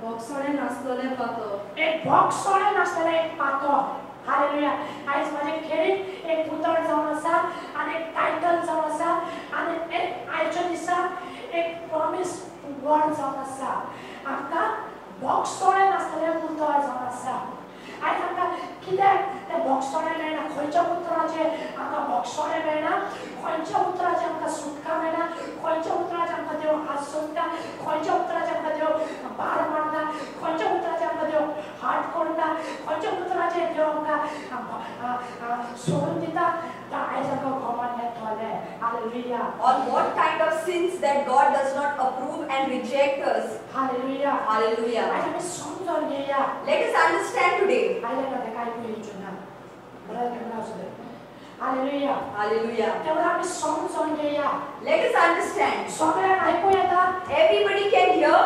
भोगसणे नासलेले पातो. एक भोगसणे नासलेले एक पातो. हालेलुया. आयज माझे खेरीत एक पुतळ जावन आसा आनी एक टायटल जावन आसा आनी एक आयच्या दिसा एक प्रॉमिस वर्ड जावन आसा. आमकां भोगसणे नासलेले पुतळ जावन आसा. आयज आमकां कित्याक ते भोगसणे मेळना? खंयच्या उतराचेर आमकां भोगसणे मेळना? खंयच्या उतराचेर आमकां सुटका मेळना? खंयच्या उतराचेर आमकां देव हात सोडटा? खंयच्या उतराचेर आमकां देव बार मारता? खंयच्या उतराचेर आमकां देव हार्ट करता? खंयच्या उतराचेर देव आमकां सोडून दिता? आयज आमकां गोमान येतले. Hallelujah. Or what kind of sins that God does not approve and reject us. Hallelujah. Hallelujah. आयज आमी समजून घेया. Let us understand today. आयज आमी काय करूं ना. बरं केन्ना आसले. हालेलुया. Hallelujah. तेवढं आमी समजून घेया. Let us understand. सगळ्यांक ऐकू येता? Everybody can hear.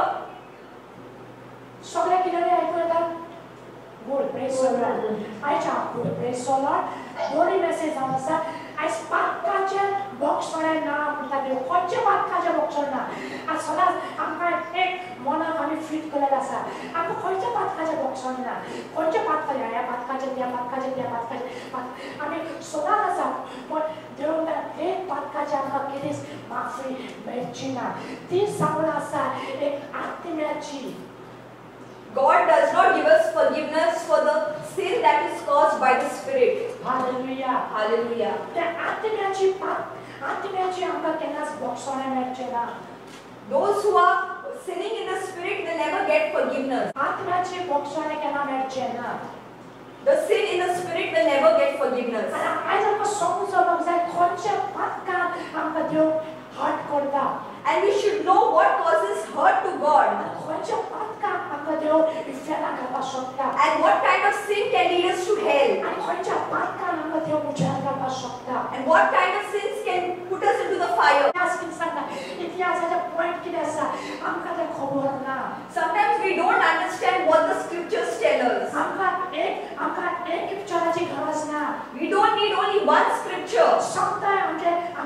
सगळ्या किनारे ऐकू येता? गुड. Praise the Lord. आयच्या गुड. Praise the Lord. बरी मेसेज जावन आसा. आयज पातकाचे भोगसणे ना म्हणटा देव. खंयचे पातकाचे भोगसण ना? आज सदांच आमकां एक मनाक आमी फिट केलेलें आसा. आमकां खंयचे पातकाचे भोगसण ना. खंयचे पातकाचे ह्या पातकाचे त्या पातकाचे त्या पातकाचे आमी सदांच आसा. पण देव म्हणटा एक पातकाचे आमकां केदीच माफी मेळची ना. ती सांगून आसा एक आत्म्याची. God does not give us forgiveness for the sin that is caused by the Spirit. Hallelujah. Hallelujah. त्या आत्म्याची आमकां केन्नाच भोगसणे मेळचे ना. Those who are sinning in the Spirit will never get forgiveness. आत्म्याची भोगसणे केन्ना मेळचे ना. The sin in the Spirit will never get forgiveness. आयज आमकां समजूंक जाय खंयच्या पातकान आमकां देव हर्ट करता. And we should know what causes hurt to God. खंयच्या पातकान आमकां देव इफेक्टाक घालपाक शकता. And what kind of sin can lead us to hell. आनी खंयच्या पातकान आमकां देव मुखार घालपाक शकता. And what kind of sins can put us into the fire. इतिहास कितें सांगता? इतिहासाचे पॉइंट कितें आसा आमकां तें खबर ना. Sometimes we don't understand what the scriptures tell us. आमकां एक पिक्चराची गरज ना. We don't need only one scripture. Sometime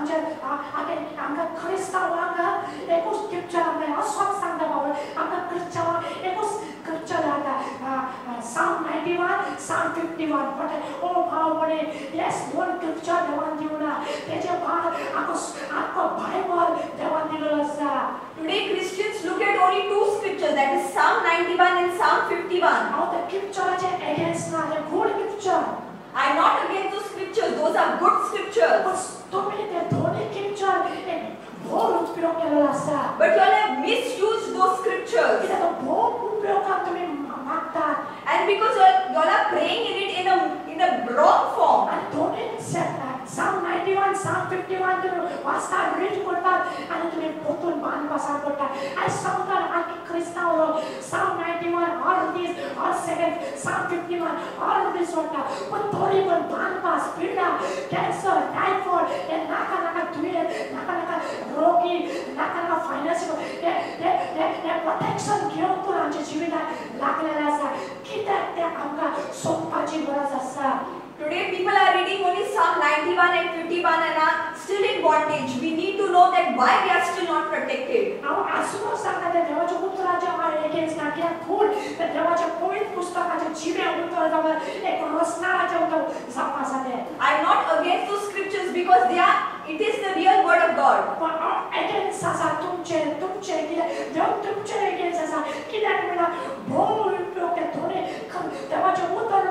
आमकां क्रिस्तांवांक एकूच स्क्रिप्चर आमकां असोच सांगता बाबा. आमकां क्रिस्तांवांक एकूच स्क्रिप्चर मेळटा. Psalm 91, Psalm 51. बट ओ भाव बडे येस दोन स्क्रिप्चर देवान दिवना. तेजे बाद आख्खो बायबल देवान दिलेलो आसा. Today Christians look at only two scriptures, that is Psalm 91 and Psalm 51. हांव त्या स्क्रिप्चराचे अगेन्स्ट ना. ते good scripture. I am not against those scriptures, those are good scriptures. तुम्ही ते दोन्ही स्क्रिप्चर एक भोर उपयोग केलेलो आसा. But you all have misused those scriptures. कित्याक तो भोर उपयोगाक तुम्ही मागतात. And because you all are praying in it in a wrong form. आणि दोन्ही Psalm 91, Psalm 51 तुम्ही वाचतात, रीड करतात आणि तुम्ही पोतून बांध पासार करतात. आणि सांगतात आम्ही क्रिस्तांव Psalm 91 all these all second Psalm 51 all these वाटतात. पण थोडी पण बांध पास पिडा कॅन्सर टायफॉइड हे नाका दुयेंस नाका रोगी नाका फायनान्शियल हे प्रोटेक्शन घेऊन तू आमच्या जिविताक लागलेला आसा. कित्याक ते आमकां सोदपाची गरज आसा. Today people are reading only Psalm 91 and 51 and are still in bondage. We need to know that why we are still not protected. हांव आसून सांगता त्या देवाच्या उतराच्या अगेन्स्ट ना. कित्याक फूल त्या देवाच्या पवित्र पुस्तकाचे जिवे उतर जावन एक रचनाचे उतर जावप आसा ते. I am not against those scriptures because it is the real word of God. पण अगेन्स्ट आसा तुमचे कित्याक देव तुमचे अगेन्स्ट आसा. कित्याक म्हणल्यार भोव उपयोग ते थोडे देवाचे उतर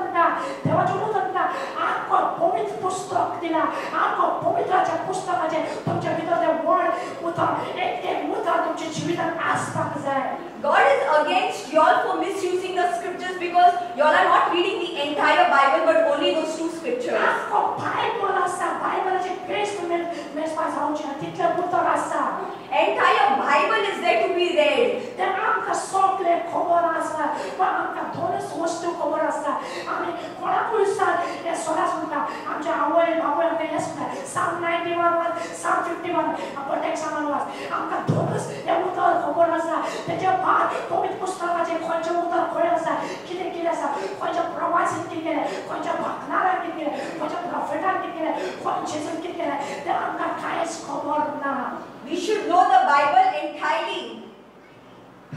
म्हणटा आख्खो पवित्र पुस्तक दिला. आख्खो पवित्राच्या पुस्तकाचे तुमच्या भितर ते वर्ड उतर एक उतर तुमच्या जिवितांत आसपाक जाय. God is against y'all for misusing the scriptures because y'all are not reading the entire Bible but only those two scriptures. आख्खो बायबल आसा. बायबलाचे पेज तुम्ही मेजपाक जावचे ना. तितले उतर आसा. Entire Bible is there to be read. ते आमकां सगळे खबर आसा. पण आमकां दोनच वस्तू खबर आसा. आमी कोणाकूय सांग हे सदांच म्हणटा आमच्या आवय बापूय आमकां हें सांगता Psalm 91 Psalm 51 प्रोटेक्शन वाच. आमकां दोनच हे उतर खबर आसा. तेजे बाद पवित्र पुस्तकाचे खंयचे उतर खंय आसा कितें आसा खंयच्या प्रवासीन कितें केलें खंयच्या भक्तारान कितें केलें खंयच्या प्रॉफेटान कितें केलें खंयचे जेजून कितें केलें ते आमकां कांयच खबर ना. We should know the Bible entirely. Hallelujah.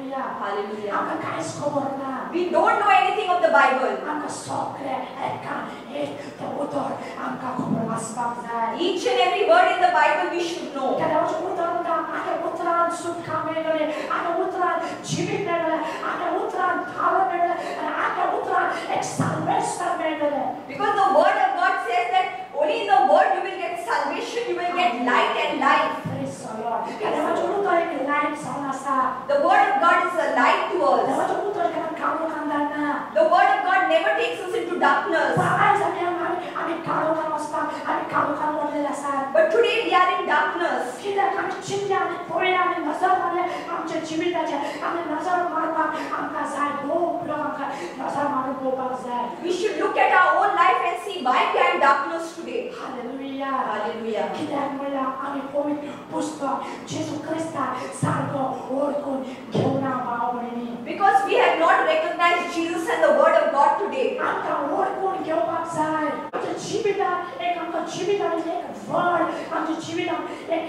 Hallelujah. आमकां कांयच खबर ना. We don't know anything of the Bible. आमकां सगळें एकान एक तें उतर आमकां खबर आसपाक जाय. Each and every word in the Bible we should know. त्या देवाचें उतर म्हणटा आतां उतरान सुटका मेळटली, आतां उतरान जिवीत मेळटलें, आतां उतरान धालो मेळटलें, आनी आतां उतरान एक साल्वेशन मेळटलें. Because the word of God says that only in the word you will get salvation, you will get light and life. Praise the Lord. त्या देवाचें उतर एक लायट जावन आसा. The word of God is a light to us. देवाचें उतर केन्ना काळोखान धाडना. The word of God never takes us into darkness. पूण आयज आमी काळोखान वचपाक आमी काळोखान वळलेले आसात. But today we are in darkness. कित्याक आमी चिंतले आनी पळयले आनी नजर मारले आमच्या जिविताचेर. आमी नजर मारपाक आमकां जाय लोक आमकां नजर मारून पळोवपाक जाय. We should look at our own life and see why we are in darkness today. Hallelujah. Hallelujah. कित्याक म्हणल्यार आमी पवित्र पुस्तक जेजू क्रिस्ताक सारको ओळखून घेवना भाव भयणी. Because we have not recognized Jesus and the word of God today. आमकां ओळखून घेवपाक जाय. आमच्या जिवितांत एक आमकां जिवितांत एक वड आमच्या जिवितांत एक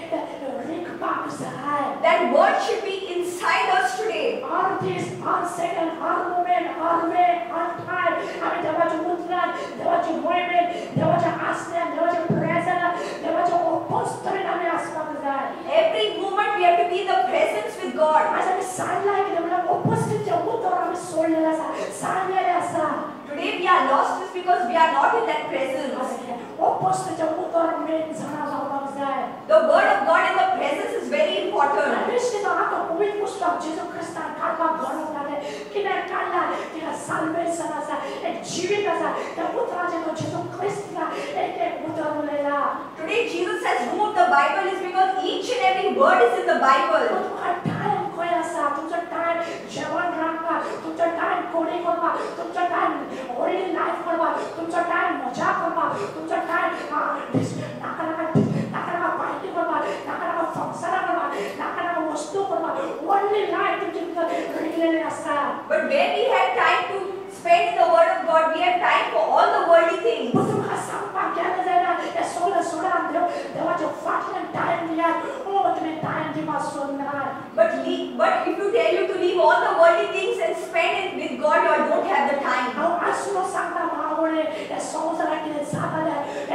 रिकपाक जाय. That word should be inside us today. All this, all second, all moment, all way, all time. आमी देवाच्या उतरान, देवाच्या मोहिमेन, देवाच्या आसल्यान, देवाच्या प्रेझेंटान, देवाच्या उपस्थितीन आमी आसपाक जाय. Every moment we have to be in the presence with God. आज आमी सांडला कितें म्हणल्यार उपस्थितीचें उतर आमी सोडलेलें आसा, सांडलेलें आसा. Today we are lost is because we are not in that presence. उपस्थितीचें उतर मेन जाणा जावपाक जाय. The word of God in the presence is very important. निश्चित आमकां पवित्र पुस्तक जेजू क्रिस्तान काडपाक गरज ना. कित्याक काडला कित्याक साल्वेशन आसा, एक जिवीत आसा. त्या उतराचेर तो जेजू क्रिस्तान एक उतर उलयला. Today Jesus has removed the Bible is because each and every word is in the Bible. तुमकां टायम खंय आसा? तुमचो टायम जेवण रांदपाक, तुमचो टायम कोडी करपाक, तुमचो टायम होली लायफ करपाक, तुमचो टायम मजा करपाक, तुमचो टायम नाका पार्टी करपाक, नाका फंक्शनां करपाक, नाका वस्तू करपाक, ओनली लायफ तुमचे भितर रडिल्लेलें आसा. But when we have time to spend in the word of God, we have time for all the worldly things. पूण तुमकां सांगपाक गेलें जायना हें सगळें सोडात देवाच्या फाटल्यान टायम दियात. तुमी टायम दिवपाक सोदनात. But if you tell you to leave all the worldly things and spend it with God, you don't have the time. हांव आसलो सांगता भावणे हे संवसाराक कितें जातालें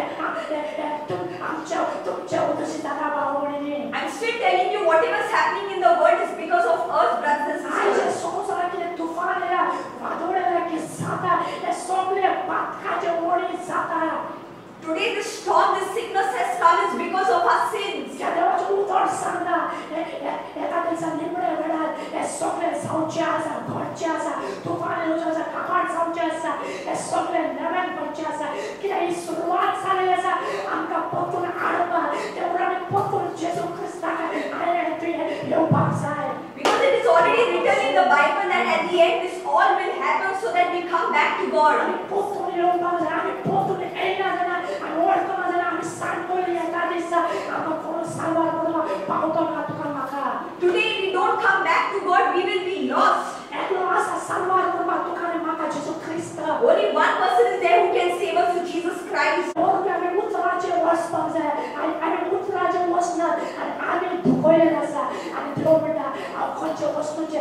तुमच्या उद्देशी जाता भावणे. I'm still telling you whatever is happening in the world is because of us, brothers and आयज sisters. संवसाराक कितें तुफान येयला, वादळ येयला, कितें जाता हे सगळे पातकाचे वडी जाता. Today the storm, this sickness has come is because of our sins. ह्या देवाचें उतर सांगता एका दिसा निमणे वेळार हे सगळे जावचें आसा, घडचें आसा, तुफान येवचें आसा, कापाड जावचें आसा, हे सगळे नव्यान घडचें आसा. कित्याक ही सुरवात जालेली आसा आमकां परतून हाडपाक. त्या वेळार आमी परतून जेजू क्रिस्ताक येवपाक जाय. Because it is already written in the Bible that at the end this all will happen so that we come back to God. आमी परतून येवपाक जाय. आमी परतून येयना जाल्यार आमी वळखना जाल्यार आमी सांडटलीं एका दिसा आमकां कोण साल्वार करपाक पावतो ना तुका म्हाका. Today if we don't come back to God, we will be lost. एकलो आसा साल्वार करपाक तुका आनी म्हाका जेजू क्रिस्त. Only one person is there who can save us, through Jesus Christ. आमी उतराचेर वचपाक जाय. आमी उतराचेर वचनात आनी आमी दुखयलेले आसा. आनी देव म्हणटा हांव खंयच्या वस्तूचेर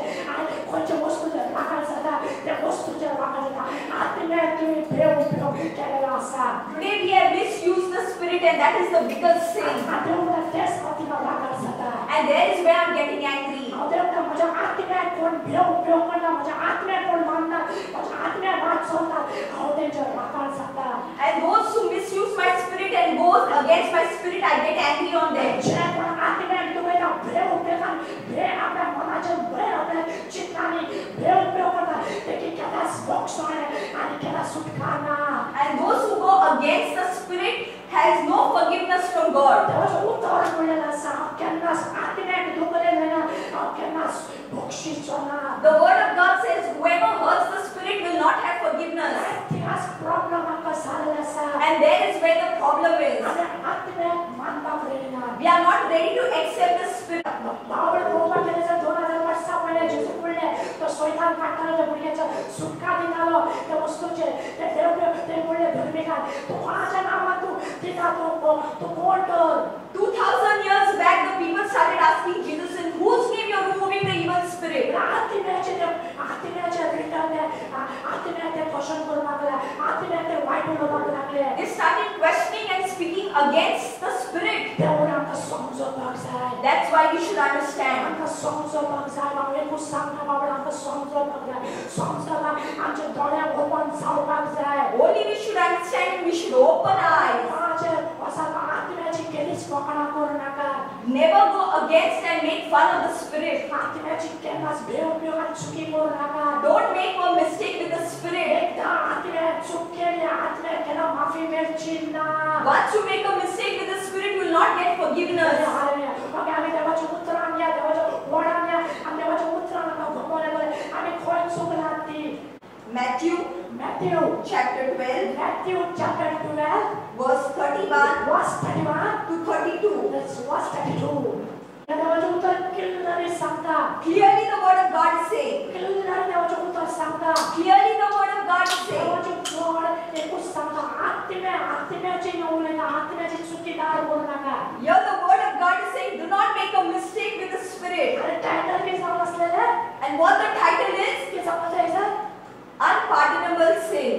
रागार जाता त्या वस्तूचेर रागार जाता. आत्म्याक तुमी भेव केलेलो आसा. Today we have misused the Spirit and that is the biggest sin. देव म्हणटा तेच खातीर रागार जाता. And there is where I am getting angry. हांव देव म्हणटा म्हज्या आत्म्याक कोण भेव करना, म्हज्या आत्म्याक कोण मानना, म्हज्या आत्म्याक वाट चलता, हांव तेंचेर रागार जाता. And those who misuse my spirit and goes against my spirit, I get angry on them. जे कोण आत्म्याक दुखयता, भेव उपयोगान, आपल्या मनाचेर आपल्या चिंतांनी भेव करता, तेकी केन्नाच मोक्ष आनी केन्ना सुटका ना. And those who go against the Spirit has no forgiveness from God. देवाचो उतर म्हणलेलो आसा हांव केन्नाच आत्म्याक दुखयलें ना, हांव केन्नाच बक्षिचो ना. The word of God says whoever hurts the Spirit will not have forgiveness. त्याच प्रॉब्लेम आमकां जाल्लो आसा. And there is where the problem is. आमी आत्म्याक मानपाक रेडी ना. We are not ready to accept the Spirit. बावळ पळोवपाक गेले जाल्यार 2000 वर्सां पयलीं जेजू म्हणलें तो शैतान काडटालो त्या भुरग्याचो सुटका दितालो त्या वस्तूचेर. ते म्हणलें धर्मिकान तूं कोणाच्या नांवान तूं दिता तूं कोण तर. 2000 years back, the people started asking Jesus, in whose name you are removing the evil spirit? Spirit. They started questioning and speaking against the Spirit. That's why we should understand. Only we should understand and we should open eyes. Never go against and make fun of the Spirit. Don't make a mistake with the Spirit. Once you make a mistake with the Spirit, you will not get forgiveness. Matthew chapter 12, verse 31 to 32. Clearly the word of God is saying. Clearly the word of God is saying. Here the word of God is saying, do not make a mistake with the Spirit. And what the title is? Unpardonable sin.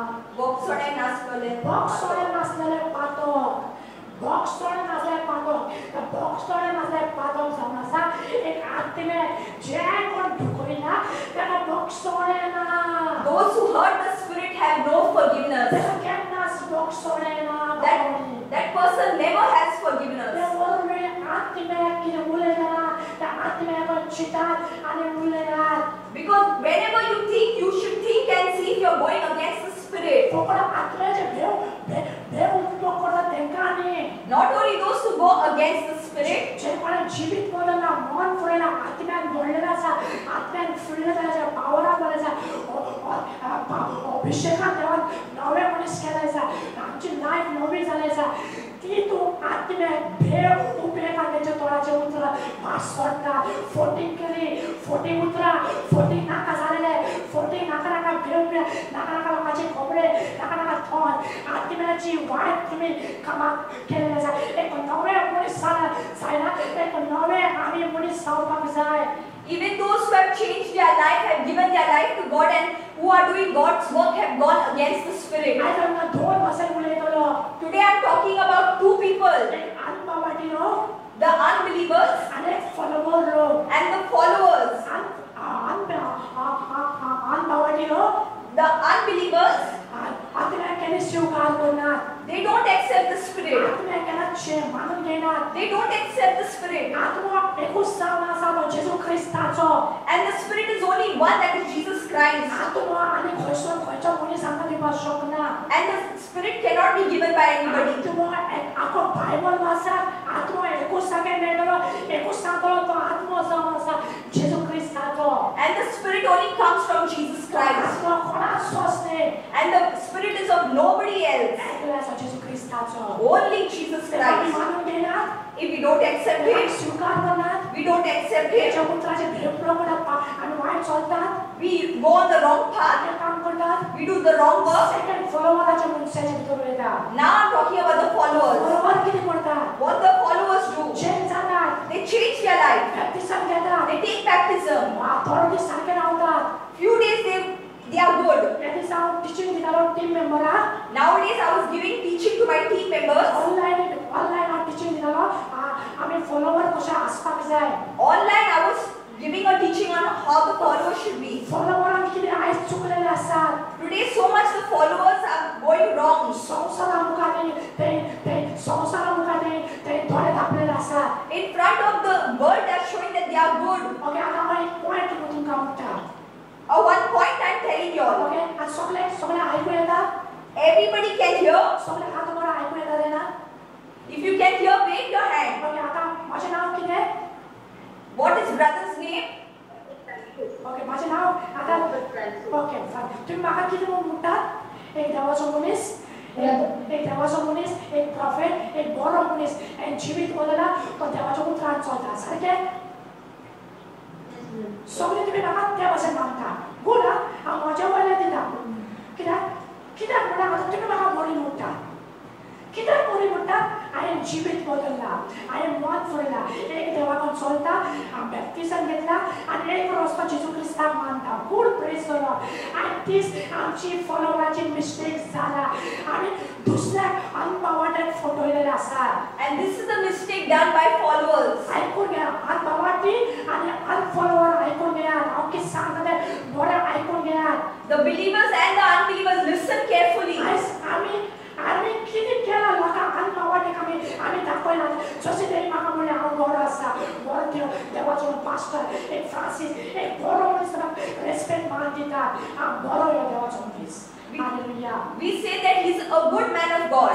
Those who hurt the Spirit have no forgiveness. That person never has forgiveness. Because whenever you think, you should think and see if you are going against the Spirit. Not only those who go against the Spirit, even those who have changed their life, have given their life to God and who are doing God's work, have gone against the Spirit. Today I am talking about two people. The unbelievers and the followers. The unbelievers, they don't accept the Spirit. They don't accept the Spirit. And the Spirit is only one, that is Jesus Christ. And the Spirit cannot be given by anybody. And the Spirit only comes from Jesus Christ. And the Spirit is of nobody else. Only Jesus Christ. If we don't accept Him, we don't accept Him. We go on the wrong path. We do the wrong work. Now I'm talking about the followers. What the followers do? They change their life. They take baptism. Few days they are good. Nowadays I was giving teaching to my team members. Online I was giving a teaching on how the followers should be. Today so much the followers are going wrong. In front of the world they are showing that they are good. One point I am telling you all. Everybody can hear. If you can hear, wave your hand. What is brother's name? Okay, माझे नाव आता okay fine. तुम्ही मागा किती म्हणतात? एक देवाचा मनीस, एक prophet, एक बरो मनीस, आणि जीवित बोलला तो देवाचा उतराण चालता. सारखे? सगळे तुम्ही मागा त्या भाषेत मागता. बोला, माझ्या वयाला दिला. किती मला आता तुम्ही मागा बोली म्हणता. किती बोली म्हणता? आणि आणि जीवित बदलला आणि मन फुरला एक देवाकडून सोडता बॅप्टिझम घेतला आणि एक रोज जेजू ख्रिस्ताक मानता गुड प्रेज द लॉर्ड आणि तीच आमची फॉलोवराची मिस्टेक झाला आणि दुसऱ्याक अनबावटे फटवलेले असतात And this is the mistake done by followers. ऐकून घ्या अनबावटी आणि अनफॉलोवर ऐकून घ्या अवकी सांगते बरे ऐकून घ्या The believers and the unbelievers listen carefully. आम्ही किती केला लोकांना अनबावटी आम्ही दाखवला जसे ते माका म्हणले हा बरं असा बरं देवाचो पास्टर एक फ्रान्सिस एक बरं मनुष्य रेस्पेक्ट मान दिता हा बरं या देवाचो मनुष्य Hallelujah. We say that he's a good man of God.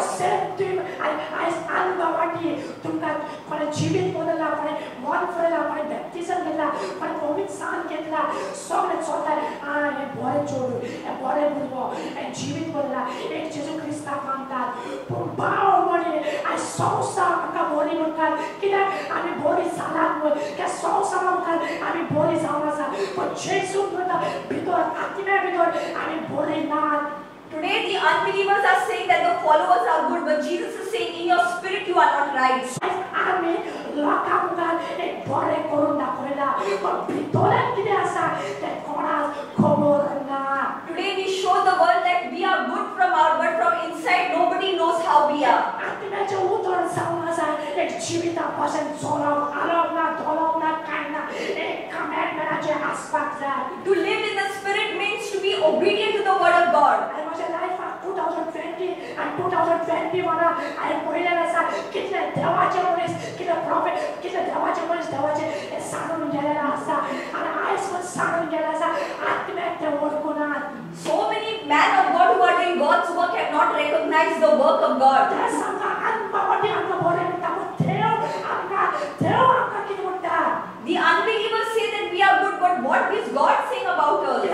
तुमका पण जीवित बदलला पण मन फुरला पण बॅप्टिझम घेतला पण पवित्र स्नान घेतला सगळे स्वतः हे बरे जोडू हे बरे बुडवो हे जीवित बदलला एक जेजू ख्रिस्ताक मानतात पूण भाव म्हणे आणि संसार आमका बरी म्हणतात कित्याक आमी बरी जालात म्हण त्या संसारा म्हणतात आमी बरी जावन आसा पण जेजू म्हणटा भितर आत्म्या भितर आमी बरी नात Today the unbelievers are saying that the followers are good, but Jesus is saying in your spirit you are not right. आम्ही लोकांना एक बरे करून दाखवला पण भितरल्यान कितें आसा ते कोणाक खबर ना Today we show the world that we are good from out, but from inside nobody knows how we are. आत्म्याचे उतर जावन आसा एक जिविता पासून चलप आलप ना धोलप ना कांय ना एक कमेंटमेंटाचे आसपाक जाय To live in the spirit means to be obedient to the word of God. आणि माझ्या लायफाक 2020 आणि 2021 हांवें पळयलें आसा कितले देवाचे मनीस कितले प्रॉफिट कितले देवाचे मनीस देवाचे सांडून गेलेले आसा आणि आयज पण सांडून गेले आसा आत्म्याक ते वळखुनात So many men of God who are doing God's work have not recognized the work of God. ते सांगता आत्मावटी आमकां बरें म्हणटा पूण देव आमकां कितें म्हणटा The unbelievers say that we are good, but what is God saying about us?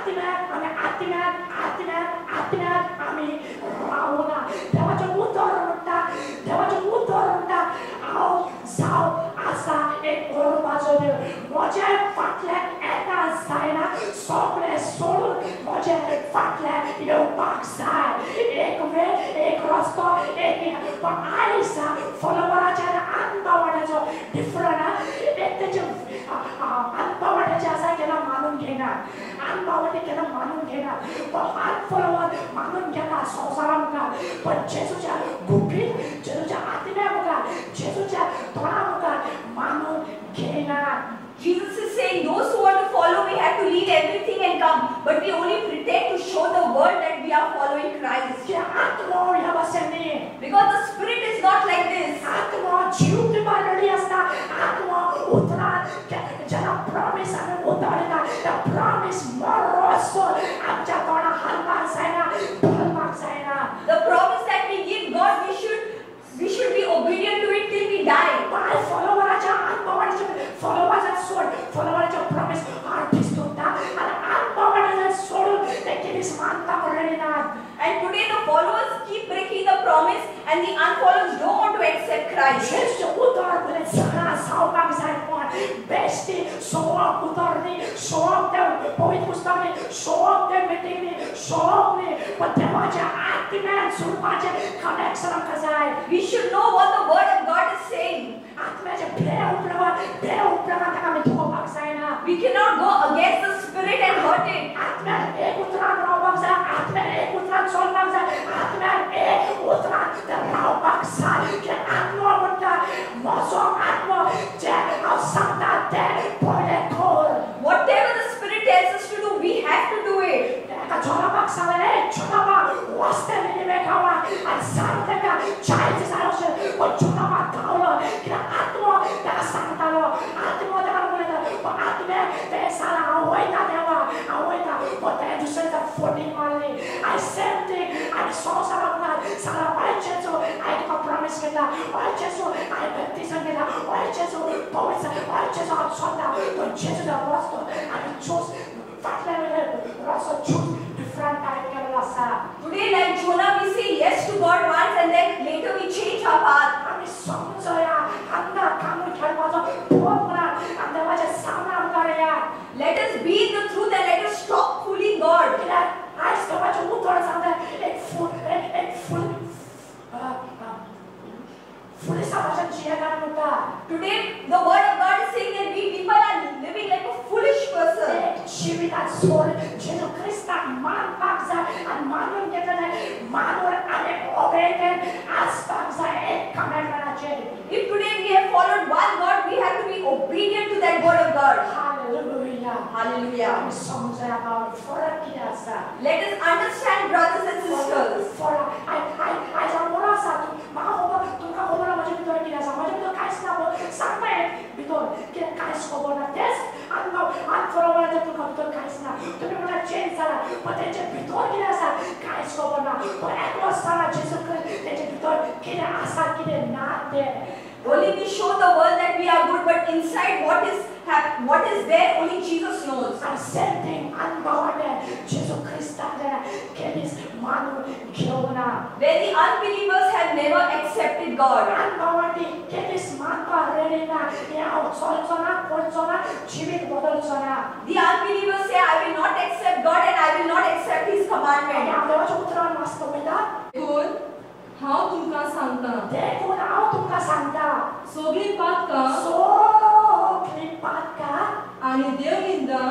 आत्म्याक आमी रावना देवाचें उतर म्हणटा हांव जावं आसा एक करपाचो देव म्हजे फाटल्यान येता जायना सगळें सोडून म्हजे फाटल्यान येवपाक जाय एक वेळ एक रस्तो एक पण आयज फॉलोवराचे आनी अनबावड्याचो डिफरंट एक तेजे अनबावड्याचे आसा केन्ना मानून घेना अनबावडे केन्ना मानून घेना पण अनफॉलोवर मानून घेना संवसारा मुखार पण जेजूच्या गुपीत जेजूच्या आत्म्या मुखार जेजूच्या तोंडा मुखार मानून घेना Jesus is saying those who want to follow me have to leave everything and come, but we only pretend to show the world that we are following Christ. Because the spirit is not like this. The promise that we give God, we should be obedient to it till we die. And today the followers keep breaking the promise and the unfollowers don't want to accept Christ. We should know what the word of God is saying. We cannot go against the spirit and hurt it. Whatever the spirit tells us to do, we have to do it. Today, like Jonah, we say yes to God once and then later we change our path. Let us be in the truth and let us stop fooling God. Fulisa macam ciakan muda. Today, the word of God is saying that we people are living like a foolish person. Civitan sore, Jesu Krista man paksa, an manun kita ne manur ane obeykan as paksa commandment aja. If today we have followed one God, we have to be obedient to that word of God. Hallelujah. Hallelujah. Samjaya about farak kita sa. Let us understand, brothers and sisters. Farak. I don't want satu. Maka hoba, tuka hoba na macam itu kita sa. Macam itu kais na bo sampai betul. Kita kais hoba na des. An farak na jatuh betul kais na. Tapi mana change sana. Potensi betul kita sa. Kais hoba na. To ekor sana Jesu Kristus. Potensi betul kita asal kita nade. Only we show the world that we are good, but inside what is there, only Jesus knows. And same thing, unbounded, Jesus Christ, Kedis, Manu, Kiona. Where the unbelievers have never accepted God. Unbounded, Kedis, Manpa, Redina, Yao, Solsona, Polsona, Chivit, Bodolsona. The unbelievers say, I will not accept God and I will not accept His commandment. Good. हांव तुमकां सांगता देखून हांव तुमकां सांगता सगळी पातकां आनी देव निंदा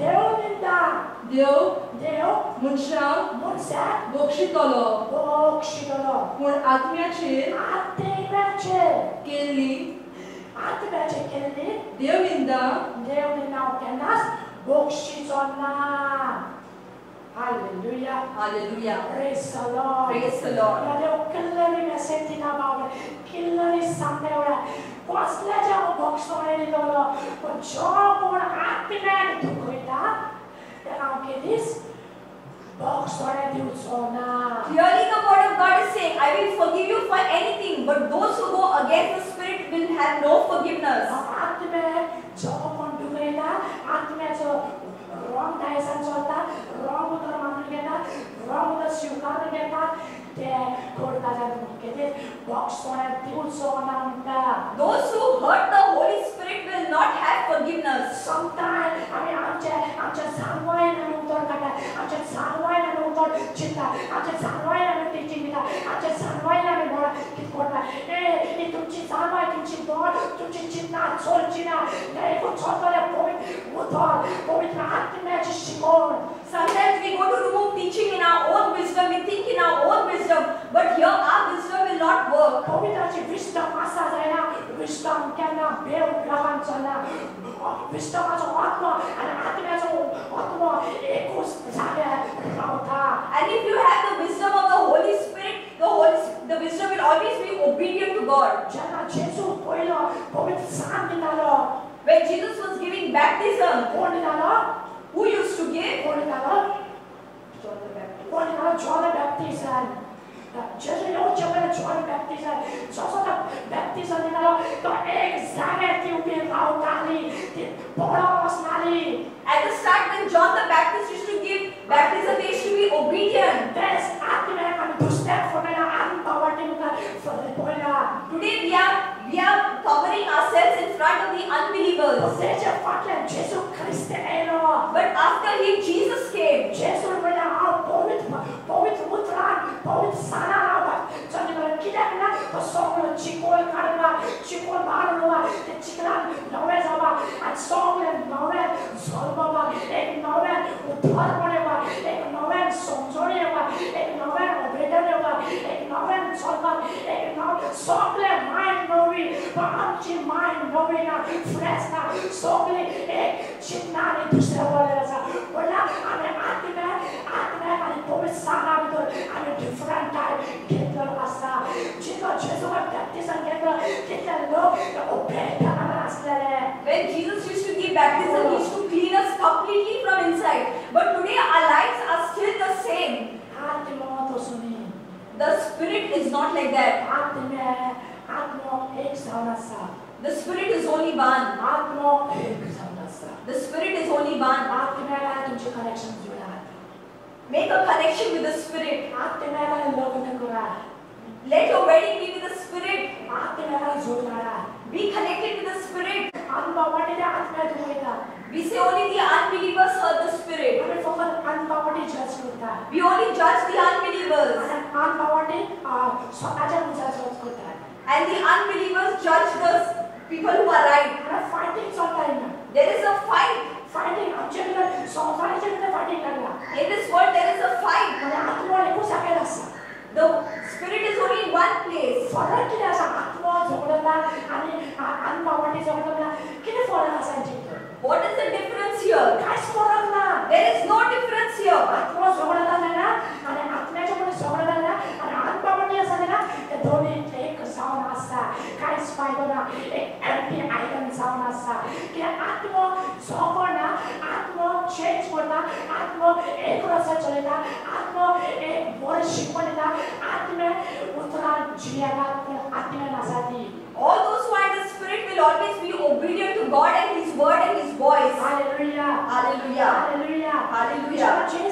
देव मनशांक बक्षितलो पूण आत्म्याचेर केल्ली देव निंदा हांव केन्नाच बक्षिचो ना. Hallelujah. Hallelujah. Praise the Lord. Praise the Lord. Ya Deus, killari message na bawa, killari sampai ora. Pasla jauh box orang ini dulu, jauh orang hati ni tu kita. Dan aku kedis box orang itu zona. Clearly, the word of God is saying, I will forgive you for anything, but those who go against the Spirit will have no forgiveness. Hati ni jauh pun tu kita, hati ni jauh. Wrong direction चलता, wrong उधर मान लेना, wrong उधर स्वीकार लेना, ते कोड़ता जाता मुझके box सोना दिल सोना उनका. Those who hurt the Holy Spirit will not have forgiveness. Sometimes आमचे सांगवाय ना उधर काटा, आमचे सांगवाय ना उधर चिंता, आमचे सांगवाय ना टीचिंग बिता, आमचे सांगवाय ना बोला कित कोड़ता. ये तुमची सांगवाय तुमची बोल, तुमची चिंता सोचना, ये कुछ छोटा ले पवित्र Sometimes we go to room of teaching in our own wisdom, we think in our own wisdom, but here our wisdom will not work. Wisdom asa saya, wisdom kena bel belakang sana. Wisdom macam atma, ada hati macam atma, ekos saya rauta. And if you have the wisdom of the Holy Spirit, the wisdom will always be obedient to God. Jangan Yesus poilo, pavitra santi dalo. When Jesus was giving baptism, who used to give? John the Baptist. Jesus yang cakap John the Baptist. Sesuatu baptism ni kalau tu exam tu berlalu kali, bolos kali. At the start, when John the Baptist used to give baptism, they used to be obedient. Best hati mereka dusta, formela anbawa mereka forbola. Today we are covering ourselves in front of the unbelievers. Seja fakir Jesus Kristus elo. But after him, Jesus came. Jesus berada pavitra putra, pavitra sana awat. Jadi kalau kita kena kosong cikol karena cikol baru luar, ciklan nawe sama, song nawe solva, nawe uthar pone ba, nawe somjone ba, nawe obeda ba, nawe solva, nawe song mind nawe, baamchi mind nawe na fresh na song चिन्ना नहीं दूसरा बोले ऐसा बोला हमें आती में हमारी पवित्र साना भी तो हमें डिफरेंट टाइप कितना रास्ता जिनको जेसु का बैप्टिज्म कितना लोग ओपे करना रास्ता है. When Jesus used to give baptism, he used to clean us completely from inside. But today our lives are still the same. आत्मा तो सुनी. The Spirit is not like that. आत्मा एक साना सा. The Spirit is only one. आत्मा एक साना सा. The Spirit is only one. तुमचे connection जुड़ा. Make a connection with the Spirit. लोगों को Let your wedding be with the Spirit. जुड़ा. Be connected with the Spirit. अनबावटी ने आत्मा जुड़ेगा. We say only the unbelievers hurt the Spirit. हमें फकत अनबावटी जज करता है. We only judge the unbelievers. अनबावटी स्वतःच्या मुझे जज करता है. And the unbelievers judge the people who are right. आणि फायटिंग चालता आहे. There is a fight. Fighting आमच्याकडे संसाराच्याकडे फायटिंग लागला. In this world there is a fight. आणि आत्मा एकूच जागेवर असतो. The spirit is only in one place. फरक किती असा आत्मा झगडला आणि अनपावटी झगडला किती फरक असायचे. What is the difference here? काहीच फरक ना. There is no difference here. आत्मा झगडला नाही ना आणि आत्म्याच्या मध्ये झगडला ना आणि अनपावटी असा ना ते दोन्ही एक साऊंड असता. काहीच फायदा ना. एक एम्प्टी आयटम साऊंड असता. की आत्मा झगडना आत्मा चेंज करना आत्मा एक रस्ता चलेगा आत्मा एक बड़े शिकवणीला आत्मा उतरा जियाला आत्मा नसाती. All those who are in the spirit will always be obedient to God and His word and His voice. Hallelujah. Hallelujah. Hallelujah. Hallelujah.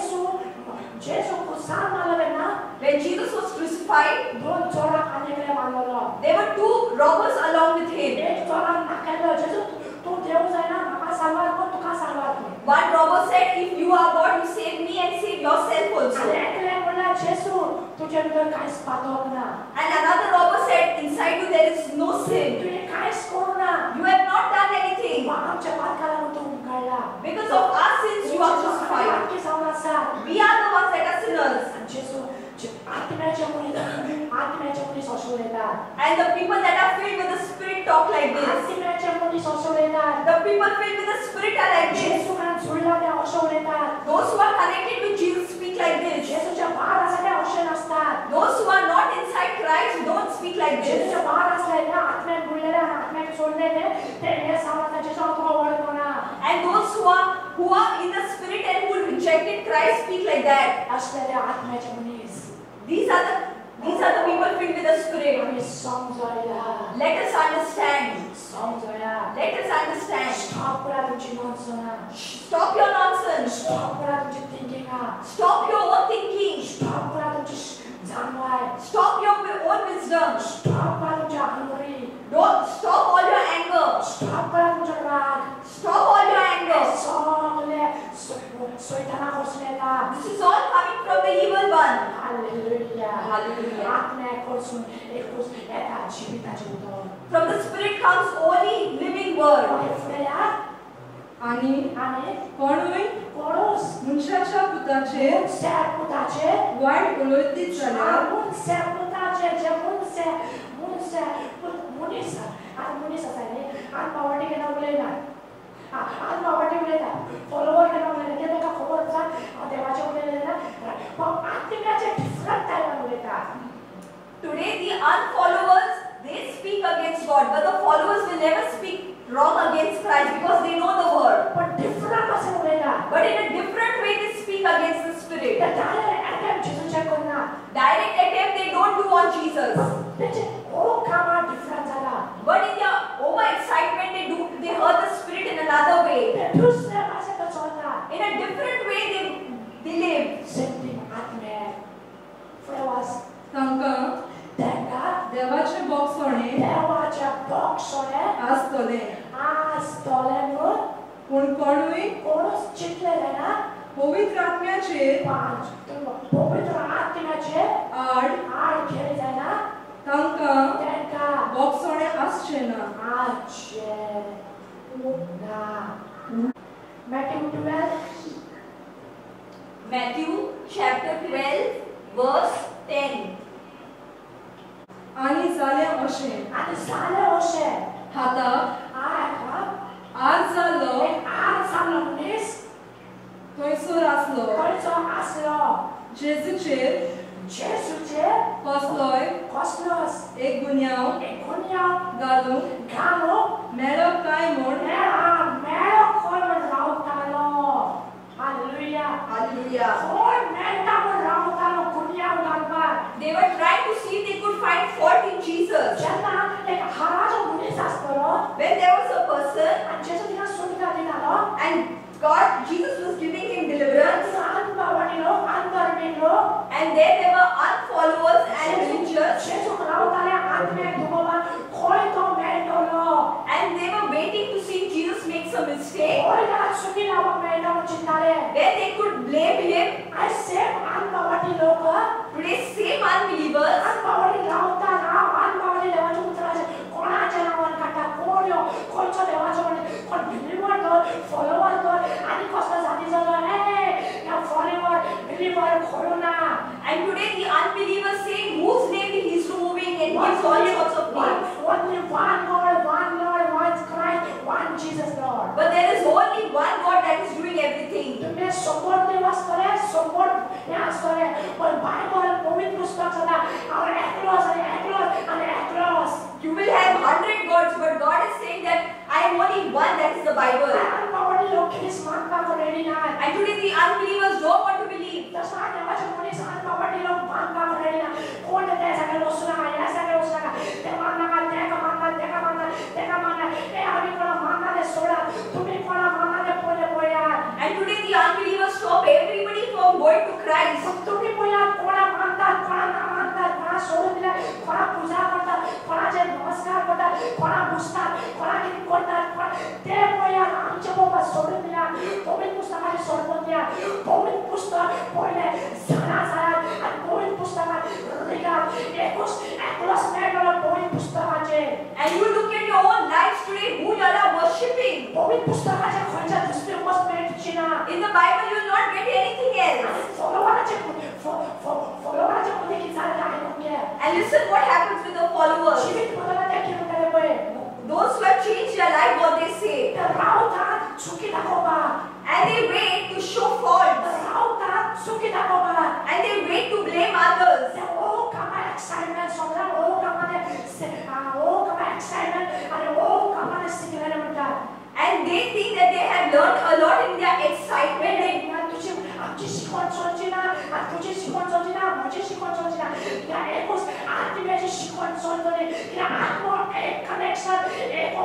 Jesus कुसार मारले ना. When Jesus was crucified, दोन चोरा खानेकडे मारलो. there were two robbers along with Him. एक चोरा नाकायला Jesus तू देव आहे ना नका सांगवा पण तू का सांगवा तू. One robber said, "If you are God, you save me and save yourself also." एकले बोला जेसू तुझ्याकडे काहीच पाठवत ना. And another robber said, "Inside you there is no sin. तू काहीच करू ना. You have not done anything. आमच्या पालकाला तू काढला. Because of our sins you are crucified. की सावनासा. We are the ones that are sinners." जेसू आत्म्याच्या मुली सोशल येतात. And the people that are filled with the Spirit talk like this. आत्म्याच्या मुली social येतात. The people filled with the Spirit are like this. जेसू kan जुळला त्या औषध येतात. Those who are connected with Jesus speak like this. जेसूच्या बाहेर असल्या औषध असतात. Those who are not inside Christ don't speak like this. जेसूच्या बाहेर असलेल्या आत्म्यात बुडलेल्या आत्म्यात सोडलेले ते हे सावनाचा जेसू तो ओळखतो ना. And those who are in the Spirit and who rejected Christ speak like that. असलेल्या आत्म्याच्या मुली. These are the people filled with the Spirit. आम्ही समजायला. Let us understand. समजायला. Let us understand. स्टॉप करा तुमची nonsense. Stop your nonsense. Stop करा तुमची thinking. Stop your own thinking. Stop करा तुमची जाणवाय. Stop your own wisdom. Stop करा तुमची अहंकारी. Don't stop all your anger. Stop करा तुमचा राग. Stop all your anger. सगळे शैताना बसलेला. This is all coming from the evil one. Hallelujah. Hallelujah. आत्म्याकडून एकूच एका जीविताचे उदर. From the Spirit comes only living word. फुडेया आणि कोणूय मनशाच्या पुताचे वाईट उलोयतीत जाल्यार मुनीस आसा न्ही आनपावटी केन्ना उलयना आनपावटी उलयता फॉलोवर केन्ना उलयना ते ताका खबर आसा हांव देवाचें उलयलें ना पण आत्म्याचे डिफरंट टायपान उलयता. Today the unfollowers they speak against God, but the followers will never speak wrong against Christ because they know the word. पण डिफरंट असे उलयता. But in a different way they speak against the Spirit. ते direct attack जेजूच्या करना. Direct attempt they don't do on Jesus. तेचे ओ कामा different जाला. But in their over excitement they heard the Spirit in another way. ते दुसऱ्या भाषेत चलता. In a different way they live. सेंटिंग आत्मे फ्रेवास तांकां देवाचे बोगसोणे आसतले म्हणून पूण कोणूय कोणूच चिंतलेले ना पवित्र आत्म्याचेर पवित्र आत्म्याचे आड घेतले जायना तांकां बोगसोणे आसचे ना. Matthew chapter 12 verse 10. आणि जालें अशें हाता आज जालो थंयसर आसलो जेजूचेर कसलोय एक गुन्यांव घालूंक मेळ्ळो काय म्हूण They were trying to see if they could find fault in Jesus. When there was a person and Jesus was giving him deliverance, and then there were unfollowers and religious, and they were waiting to see Jesus make some mistake. mistake, 머리가 죽이라고 매일하고 진다래. then they could blame him. I say 안바와디 로가 Today, same unbelievers, 안바와디 라우다 나 안바와디 내가지고 들어가지 고나자나만 갖다 고려 골쳐 내가지고 건 빌리버도 follower도 아니 코스타스 아니잖아. 에이 야 follower believer 코로나. and today the unbelievers say whose name he is removing and gives all sorts of names. Only one God, one Lord, one Christ, one Jesus Lord. But there is only one God that is doing everything. तुम्हें support Dewas करे, support यास करे, पर Bible पवित्र पुस्तक सदा और across. You will have 100 gods, but God is saying that I am only one, that is the Bible. अनबावड़ी लोग किस्मत का करेंगे ना. And today the unbelievers don't want to believe. दसवां देवाचे पुलिस अनबावड़ी लोग मान का करेंगे ना. कौन देते ऐसा के लोग ऐसा के लोग देखा मानना, ये आदमी को मानना दे सोड़ा, तुम्हें को मानना दे पोले यार. And today the unbelievers stop everybody from going to Christ. तुम्हें को यार कोड़ा मानता, कोड़ा सोड़ दिला, कोड़ा पूजा करता, कोड़ा जे नमस्कार करता, कोड़ा बुस्ता, कोड़ा किन करता, ते को यार आमचे को बस सोड़ दिला, तुम्हें पुस्तक का सोड़ दिया, तुम्हें पुस्तक पोले सारा and तुम्हें पुस्तक का रिगा, एकlos मेडल तुम्हें पुस्तक आजे. And you look at your own lives today, who you are worshipping. तुम्हें पुस्तक आजे खोजा दूसरे मस्त में चिना. In the Bible you will not get anything else. follower आजे खुदे की सारे आए होंगे. And listen what happens with the followers. जीवित बदला देखिए उनके लिए. Those who have changed their life, what they say. राउता सुखी दाखोबा. And they wait to show faults. राउता सुखी दाखोबा. And they wait to blame others. ओ कमा एक्साइटमेंट सोना ओ कमा एक्साइटमेंट अरे ओ कमा ने सिग्नल मिलता. And they think that they have learned a lot in their excitement. तुझे आमची शिकवण सोचिना, तुझे शिकवण सोचिना, मुझे शिकवण सोचिना. या एकच आत्म्याची शिकवण सोडणे. या आत्मा एक कनेक्शन, एक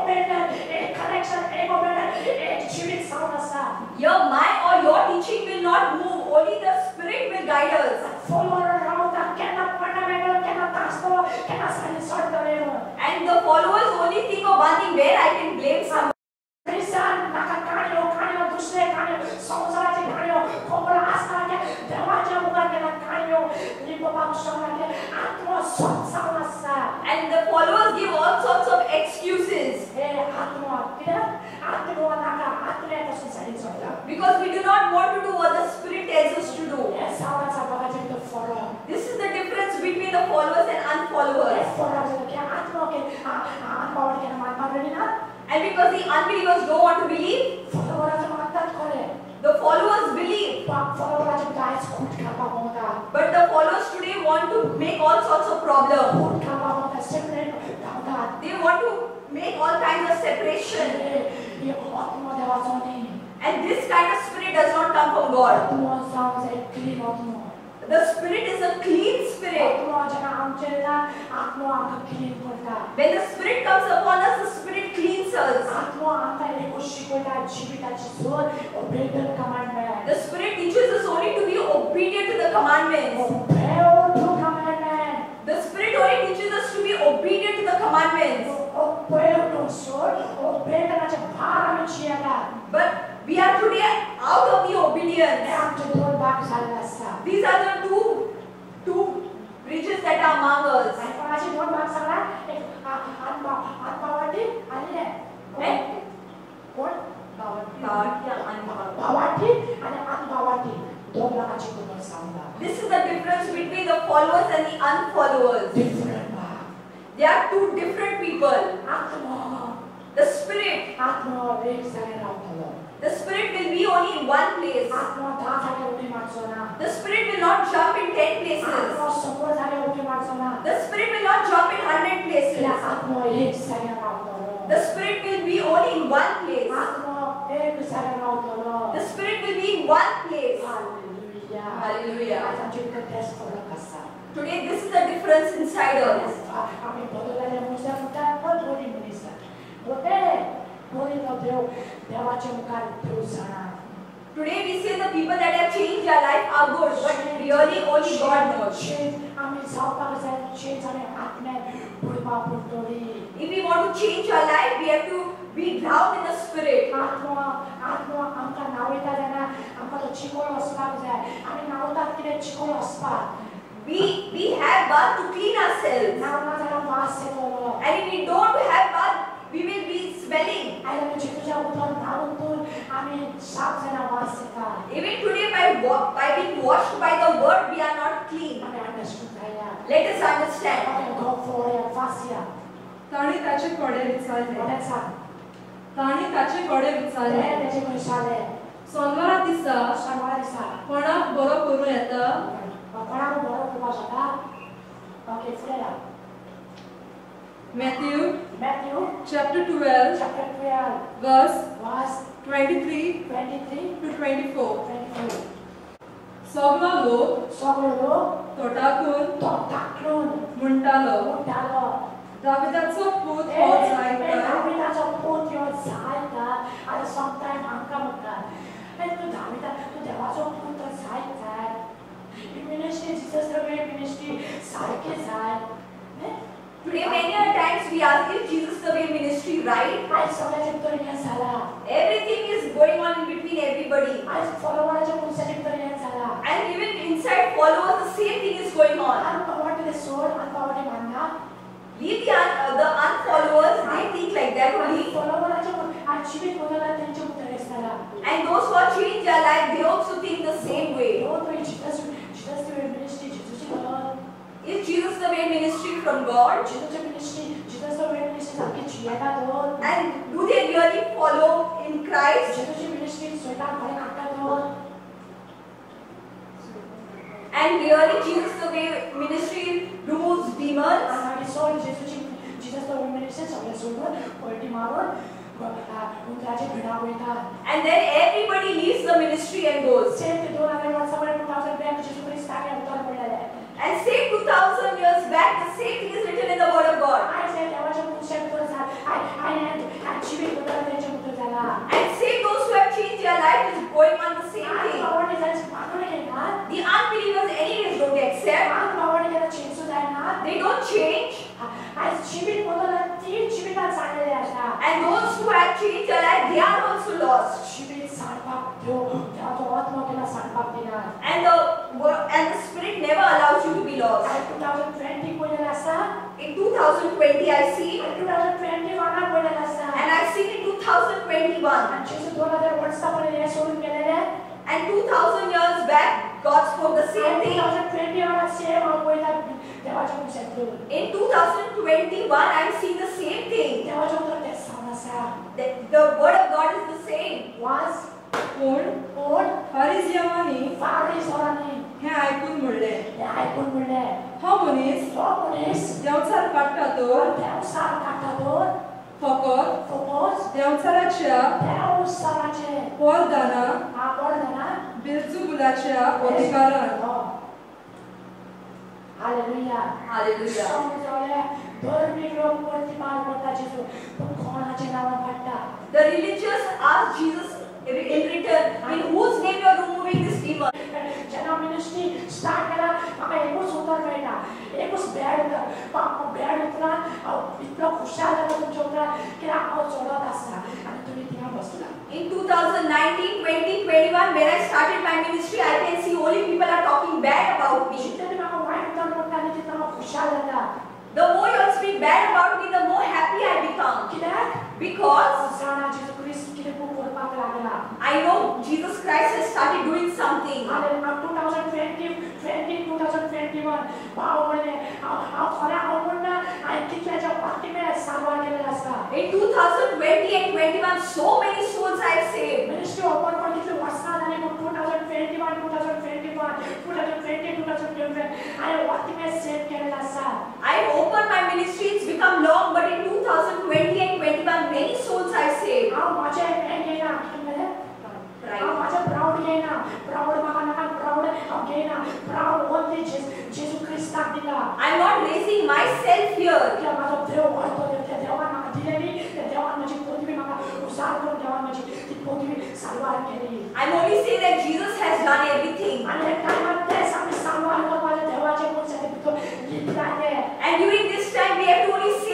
जीवित साउंड असा. Your mind or your teaching will not move. Only the Spirit will guide us. follower राउता केना fundamental केना तास्तो केना सारी सॉर्ट करेलो. And the followers only think of one thing, where I can blame someone. Kristen nakakaano दूसरे कानो संसाराचे कानो खोबर आस्ताके देवाच्या मुखार केला कानो लिंबोबाग सोनाके आत्मा संसारसा. And the followers give all sorts of excuses. आत्मा किधर आत्मा नाका आत्मा को संसारी सोता. Because we do not want to do what the Spirit tells us to do. सावाचा बगाचे तो follow. This is the difference between the followers and unfollowers. follow के आत्मा के आत्मा के मान रेडी ना. And because the unbelievers don't want to believe, follower के मानतात करे. the followers believe. follower के गाइस खुद खापा होता. But the followers today want to make all sorts of problems. खुद खापा होता separate होता. They want to make all kinds of separation. ये आत्मा देवाचा नहीं. And this kind of spirit does not come from God. आत्मा साउंड एक क्लीन आत्मा. The spirit is a clean spirit. आत्मा जना आमचेला आत्मा आमका क्लीन करता. When the Spirit comes upon us, the Spirit cleans us. आत्मा आमका एक शिकवता जीविताची जोर obedient commandment. The Spirit teaches us only to be obedient to the commandments. obey to commandment. The Spirit only teaches us to be obedient to the commandments. obey to soul obey करना चाहिए भार में चियाला. But we are today out of the obedience. आमचे दोन भाग झाले असता. These are the two bridges that are among us. कोणाची दोन भाग झाला. एक आत्मावादी आणि Eh? कोण भावार्थी आणि अनभावार्थी. भावार्थी आणि आत्मावादी दोन भागाची दोन सांगा. This is the difference between the followers and the unfollowers. different भाग. They are two different people. आत्मा The Spirit, आत्मा एक जागे राहतो. the Spirit will be only in one place. आत्मा 10 जागे उठी मारतो ना. The Spirit will not jump in 10 places. आत्मा 100 जागे उठी मारतो ना. The Spirit will not jump in 100 places. आत्मा एक जागे राहतो. The Spirit will be only in one place. आत्मा एक जागे राहतो. The Spirit will be in one place. Hallelujah. Hallelujah. आज आमची टेस्ट करू कसा. Today, this is the difference inside us. आम्ही बदलले मुझे मुद्दा पण बोली मुलीसा. होते बोली तो देवाचे मुखार देव जाणार. Today, we say the people that have changed their life are good, but really only God knows. आम्ही जाऊन बघायचं चेंज आणि आत्म्यात पुढे If we want to change our life, we have to be drowned in the Spirit. We have bath to clean ourselves. And if we don't have bath, we will be smelling. Even today, by being washed by the word, we are not clean. Let us understand. ताणी ताचे कोडे विचारले सोनवारा दिसा कोणाक बरो करूं येता Matthew chapter 12 verse 23 to 24 सगळो लोक तोटाकून म्हणटालो दाविदाचो पूत हो जायता आणि समटाइम आमकां म्हणटा तूं देवाचो पूत जाय मिनिस्ट्री जिसस मिनिस्ट्री सारके जाय Today, many a times we ask, is Jesus the way ministry right? Everything is going on in between everybody. And even inside followers, the same thing is going on. Leave the unfollowers, they think like that only. And those who are changed their life, they also think the same way. Is Jesus the way ministry from God? And do they really follow in Christ? And really Jesus the way ministry removes demons? And then everybody leaves the ministry and goes. And say 2000 years back, the same thing is written in the Word of God. And say those who have changed their life is going on the same thing. The unbelievers anyways don't accept. They don't change. And those who have changed their life, they are also lost. And the Spirit never allows you to be lost. In 2020 I see. And I've seen in 2021. And 2000 years back, God spoke the same thing. In 2021, I'm seeing the same thing. The Word of God is the same. फारिजियांनी हे आयकून म्हणले हो मनीस देवचार काडटा तो फकत देवचाराच्या वरदाना बेलजुबुलाच्या अधिकारान The religious asked Jesus in return, in whose name you are removing this demon? In 2019, 20, 21, when I started my ministry, I can see only people are talking bad about me. The more you all speak bad about me, the more happy I become. Because I know Jesus Christ has started doing something. In 2020 and 21, so many souls I have saved. I opened my ministry, it's become long, but in 2020 and 21, many souls I saved. I'm not raising myself here. I'm only saying that Jesus has done everything. And during this time, we have to only see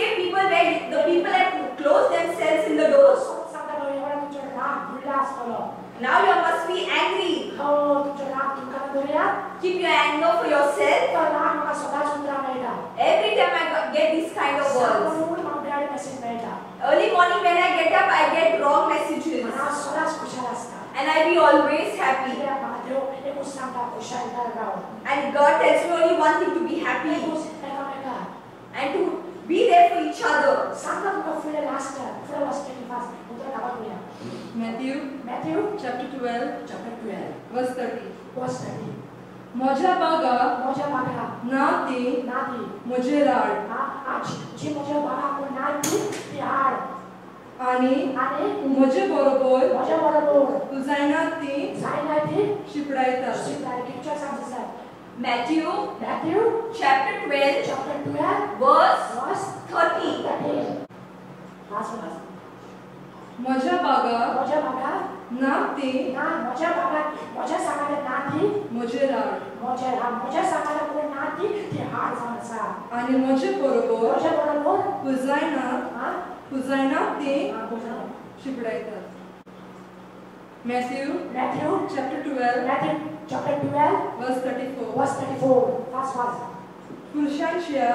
morning when I get up, I get wrong messages. मला सदाच खुशाल असतात. And I be always happy. कित्याक म्हाका देव एकूच सांगता खुशालकाय Rao. And God tells me only one thing, to be happy एकूच एकामेका. and to be there for each other. सांगता तुका फुडें लास्ट फुडें वचपाची फास्ट. उतर काबाकुया. Matthew chapter 12 chapter 12 verse 30. verse 30. म्हज्या बागा म्हज्या बागा ना ती नादी. म्हजे राड आज जी म्हज्या बागा कोण नादी ती हाड. आणि आणि म्हजे बरोबर म्हज्या बरोबर तू जायना ती जायना ती शिपडायता. शिपडाय कितच्या सांगता. Matthew chapter 12 chapter 12 verse 30. Last म्हज्या बागा म्हज्या बागा ना ती ना म्हज्या बागा म्हज्या सांगाले नादी म्हजे राड म्हज्या सांगाले कोण नादी ती हाड जावन आसा. आणि म्हजे बरोबर म्हज्या बरोबर तू जायना ती हा शिपडायता. Matthew Matthew chapter 12 chapter 12 verse 34. verse 34. Fast. पुरुषांच्या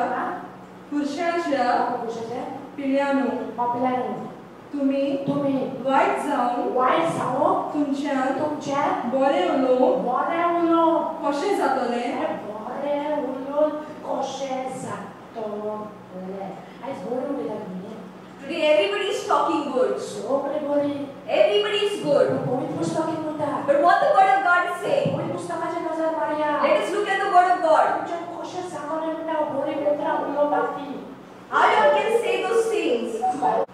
पिढ्यानो Popular. तुम्ही वाईट जावन वाईट जावो तुमच्या बरे उलोवंक बरे उलो कशें जातले बरे उलो कशें जातले. आयज बरे उलयता तुमी. Today everybody is talking good. सगळे बरे. Everybody is good. पवित्र पुस्तकांत म्हणटा. But what the word of God is saying? पवित्र पुस्तकाचे नजर मारया. Let us look at the word of God. तुमच्या कशें सांगले म्हणटा बरे उतरा उलोवपाक ती. How you can say those things?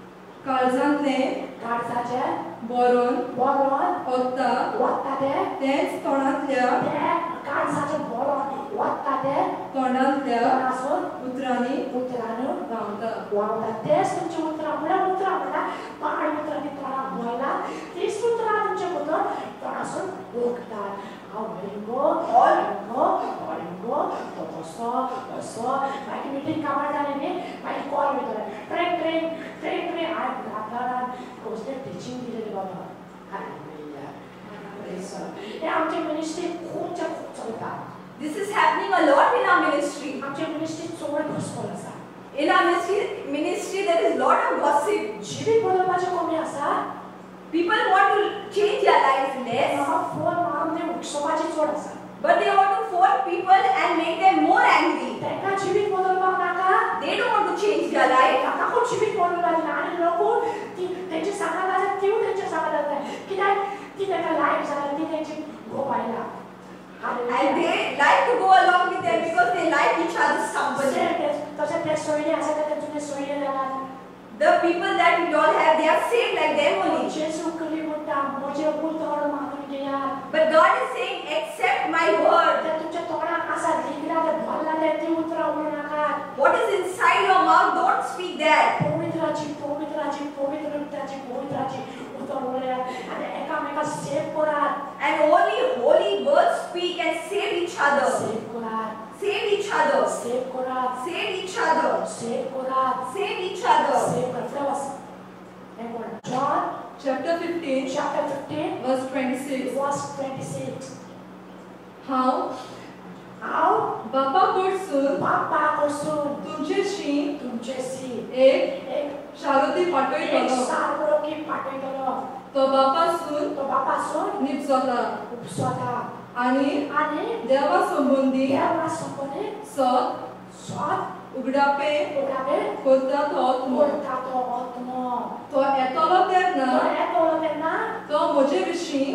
काळजांतले बरोवन वता तेच तोंडांतल्या तोंडांतल्या उतरांनी व्हांवता. तेच तुमचे उतरा म्हणा पाड उतरांनी तोंडाक बोयला तीच उतरा तुमचे उतर तोंडासून ओंकतात. तसो मागीर मिटींग काबार जाली न्ही मागीर कॉल वयतले ट्रेन आयज कसलें टिचींग दिलेलें बाबा. हे आमचे मिनिस्ट्री खूब चलता. This is happening a lot in our ministry. आमचे मिनिस्ट्री चड घुसपण आसा. In our ministry there is lot of gossip. जिवीत बदलपाचें कमी आसा. People want to change their lives less, म्हाका फोन मारून ते उकसोवपाचें चड आसा. but they want to phone people and make them more angry. तांकां जिवीत बदलपाक नाका. They don't want to change their life. ताका कोण जिवीत बदलपाक ना आनी लोक तेंचे सांगात आसा तीव तेंचे सांगात आसा. कित्याक ती तांकां लायक जाल्या ती तेंची घोव आयला. And they like to go along with them because they like each other's company. तशें ते सोयरे आसा ते तुजे सोयरे जाल्यार The people that we all have, they are saved like them only. जेसू कली म्हणटा म्हजे उतर मागून घेया. But God is saying, accept my word. ते तुमच्या तोंडाक आसा लिगला ते भरला ते ती उतरा उलोव नाका. What is inside your mouth, don't speak that. पवित्राची उतर उलया आनी एकामेका सेव करात. And only holy words speak and save each other. Save करात. Save each other. सेव करात. Save each other. सेव करात. Save each other. सेव करात. Flowers. John chapter 15 verse 26. verse 26. हांव बापा कडसून बापा कडसून तुमचेशी एक शारोती पाठयतलो. सारकी पाठयतलो. तो बापासून निपजता उपसता. आनी देवा संबंधी सत उगडापे करता तो आत्मा. तो येतलो तेन्ना तो म्हजे विशीं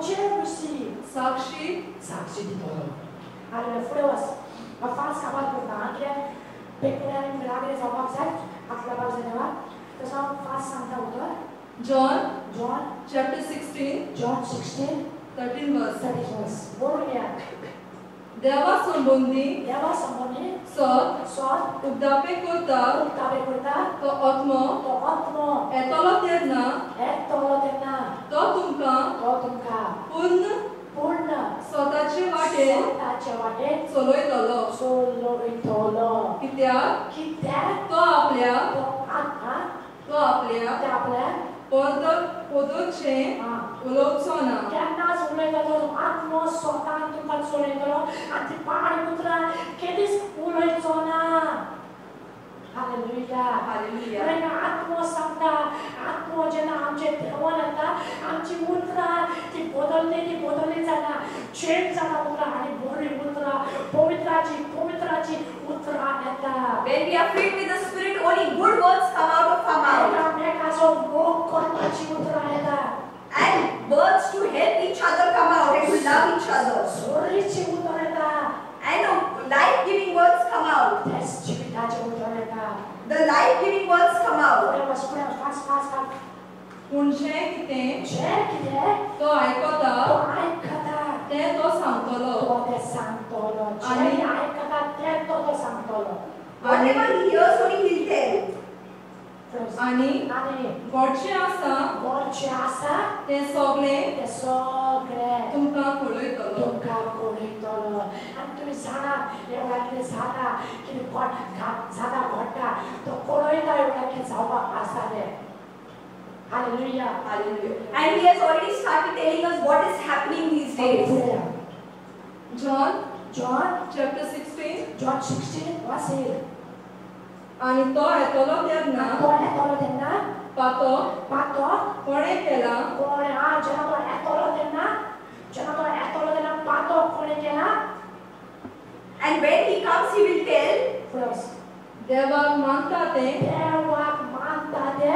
साक्षी दितलो. आनी फुडें वच फास्ट काबार करता कित्याक पेकुल्यार मिलाग्रे जावपाक जाय आतलापाक जाय देवा. तसो हांव फास्ट सांगता उतर. John chapter 16 John 16 13 verse. बरोबर घ्या. देवा संबंधी सत उगडापे करता तो आत्मा येतलो तेन्ना तो तुमकां पूर्ण स्वताचे वाटेन चलयतलो. कित्याक तो आपल्या पदरचे उलोवचो ना. केन्नाच उलयता तो आत्मा स्वतान तुमकां चलयतलो आनी ती पाड उतरां केदीच उलयचो ना. हालेलुया. Hallelujah. आत्मा सांगता आमची उतरा ती बदलली जाना चेंज जाना उतरा आणि बरी उतरा पवित्राची उतरा येता. When we are filled with the Spirit, only good words come out of our mouth. एकामेकाचो मोग करपाची उतरा येता. And words to help each other come out and to love each other. सोरीची उतरा येता. And life-giving words come out. तेच जीविताची उतरा येता. The life-giving words come out. Fast पूण जें कितें जे कितें तो आयकता तो आयकता तें तो सांगतलो तो ते सांगतलो. जे आयकता ते तो सांगतलो. Whatever he hears, only he'll tell. आनी आणि घडचें आसा गोडचे आसा तें सगळें ते सगळे तुमकां कळयतलो. तुमकां कळयतलो. आनी तुमी जाणा एवढा कितें जाता कितें जाता घडटा तो कळयता एवढा कितें जावपाक आसा तें. Hallelujah. Hallelujah. And he has already started telling us what is happening these days. John chapter 16 John 16 verse 8. आनी तो येतलो तेन्ना तो येतलो तेन्ना पातो कोणें केला कोणे जेन्ना तो येतलो तेन्ना पातो कोणे केला. And when he comes, he will tell. First, देवाक मानता तें देवाक मानता ते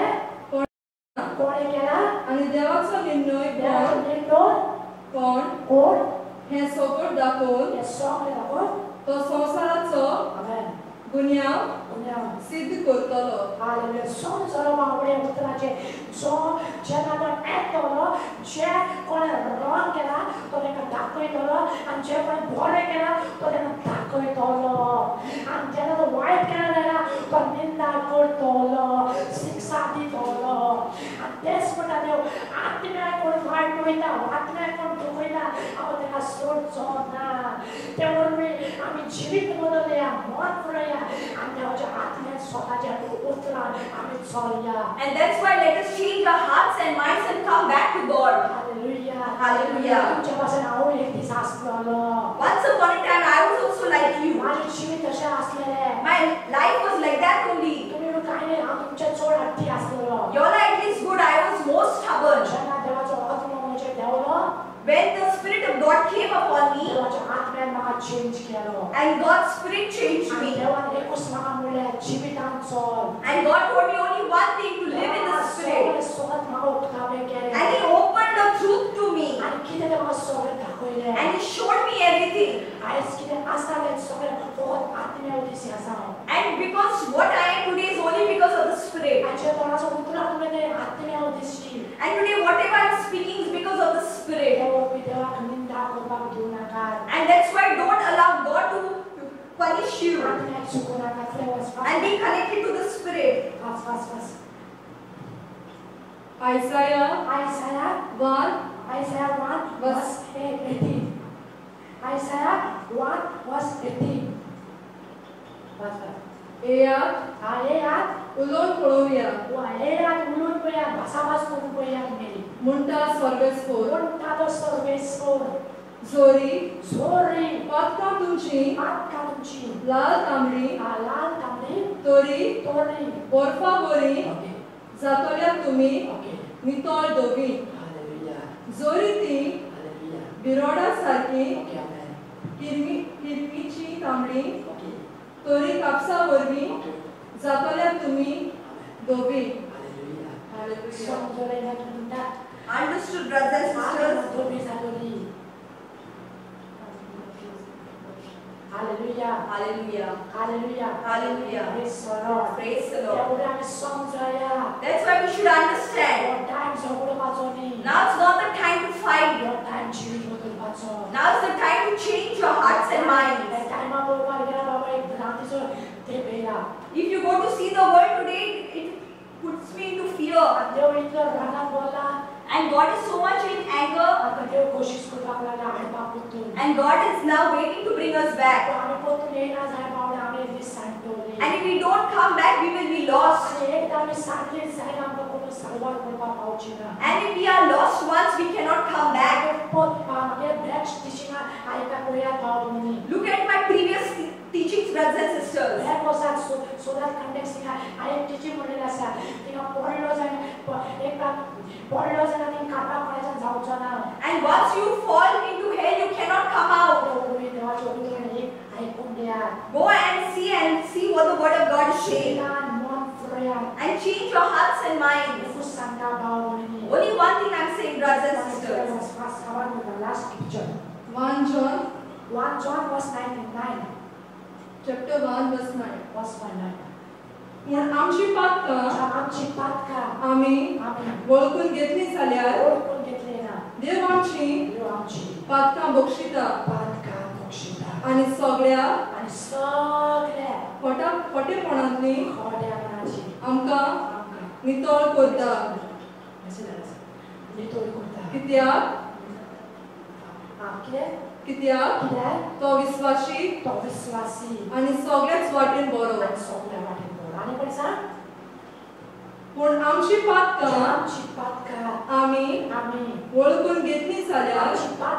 कोणे केला. आनी देवाचो निर्णय देवाचो निर्णय कोण हें सगळें दाखोवन हे सगळे दाखोवन तो संवसाराचो आमेन गुन्यांव सिद्ध करतलो. हालेलुया. संवसार बावडे उतराचे जो जेन्ना तो येतलो जे कोणे रॉंग केला तो तेका दाखयतलो आनी जे कोणे बरें केला तो तेका दाखयतलो. आनी जेन्ना तो वायट केला जाल्यार तो निंदा करतलो शिक्षा दितलो. आनी तेच म्हणटा देव आत्म्याक कोण वायट वयता आत्म्याक कोण दुखयता हांव तेका सोडचो ना. ते वरवीं आमी जिवीत बदलया मन फुडया आनी देवाच्या आत्म्यान स्वताच्या उतरान आमी चलया. And that's why let us change our hearts and minds and come back to God. Hallelujah. Hallelujah. तुमच्या भाशेन हांव एक दीस आसलोलो. Once upon a time, I was also like you. माझे जिवीत तशें आसलेले. My life was like that only. तुमी काय नाही हांव तुमच्या चड हट्टी आसलोलो. Your life is good. I was more stubborn. जेन्ना देवाचो आत्मा म्हजे देवलो When the Spirit of God came upon me, देवाच्या आत्म्यान म्हाका चेंज केलो. and God's Spirit changed आनी me, देवान एकूच म्हाका म्हणलें जिवितान चल. and God told me only one thing: to live in the Spirit. सगळें म्हाका उक्तावे केले. And He opened the truth to me, आनी कितें ते म्हाका सगळें दाखयलें. and He showed me everything. आयज कितें आसा तें सगळें फकत आत्म्या उद्देशी आसा. And because what I am today is only because of the Spirit. आजच्या तोंडाचो उतराक तुवें तें आत्म्या उद्देशी. And today whatever I am speaking is because of the Spirit. देवाक निंदा करपाक दिवं नाका. And that's why don't allow God to punish you. आत्म्याक चुकूं नाका. And be connected to the Spirit. Fast. Isaiah Isaiah 1 verse 18. Isaiah 1 verse 18. एयात उलोवन पळोवया एयात उलोवन पळया भासाभास करून पळया मेरी म्हणटा सर्वेस्पोर म्हणटा तो सर्वेस्पोर जोरी पातकां तुमची तुमची लाल तांबडी तोरी बर्फा बरी जातोल्या तुमी नितळ दोगी जोरी ती बिरोडा सारकी हिरवीची तांबडी तोरी कापसा वरवीं जातोल्या तुमी दोगी. Understood, brothers and sisters? Hallelujah. Hallelujah. Hallelujah. Hallelujah. Praise the Lord. Praise the Lord. एवढे आम्ही समजाया. That's why we should understand. Time झगडपाचो न्ही. Now it's not the time to fight. Time जिवीत बदलपाचो. Now it's the time to change your hearts and minds. टाइमा पळोवपाक गेला बाबा एक रातीचो ते भेला. If you go to see the world today, it puts me into fear. देव इतलो रागात बोलला. And God is so much in anger. आता देव कोशिश करपाक लागला हाडपाक परतून. And God is now waiting to bring us back. आम्ही परतून येना जाय बावडे आम्ही एक दीस सांगतोले. And if we don't come back, we will be lost. आणि एकदा आम्ही सांगले जायना आमकां कोण सारवार करपाक पावची ना. And if we are lost once, we cannot come back. मागे नेक्स्ट टिचिंगा आयका कोया पावनी. Look at my previous teachings, brothers and sisters. ह्या कोसाक सोदात कंटेक्स्ट तिका हांवें टिचिंग म्हणलेलें आसा. तिका पडलो जाय एकदा पडलो जाल्यार ती काडपाक कोणाच्यान जावचो ना And once you fall into hell, you cannot come out. तुम्ही देवाचे उतरण एक ऐकून घ्या Go and see what the word of God is saying. मन फुरया And change your hearts and minds. खूप सांगा भाव बहिणी Only one thing I'm saying, brothers and sisters. last scripture 1 John 1 John verse 9 chapter 1 verse 9. verse 9 पण आमची पातका आमची पातका आम्ही आम्ही वळखून घेतली जाल्यार ओळखून घेतले ना देव आमची देव आमची पातका बक्षिता पातका बक्षिता आणि सगळ्या खोटेपणांतली खोट्यापणाची आमकां नितळ करता कित्याक तो विश्वासी आणि सगळ्याच वाटेन बरो पूण आमची पातका आम्ही वळखून घेतली जाल्यार